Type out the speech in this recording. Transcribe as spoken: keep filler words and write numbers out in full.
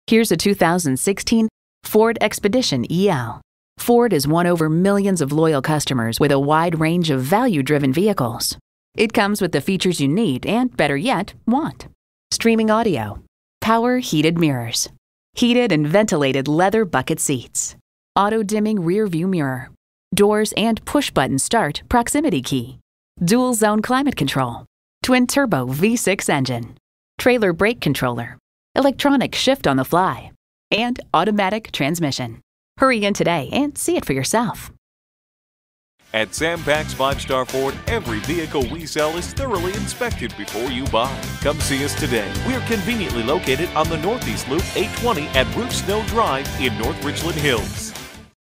Here's a two thousand sixteen Ford Expedition E L. Ford has won over millions of loyal customers with a wide range of value-driven vehicles. It comes with the features you need and, better yet, want. Streaming audio, power heated mirrors, heated and ventilated leather bucket seats, auto-dimming rear-view mirror, doors and push-button start proximity key, dual-zone climate control, twin-turbo V six engine, trailer brake controller, electronic shift on the fly, and automatic transmission. Hurry in today and see it for yourself. At Sam Pack's Five Star Ford, every vehicle we sell is thoroughly inspected before you buy. Come see us today. We're conveniently located on the Northeast Loop eight twenty at Root Snow Drive in North Richland Hills.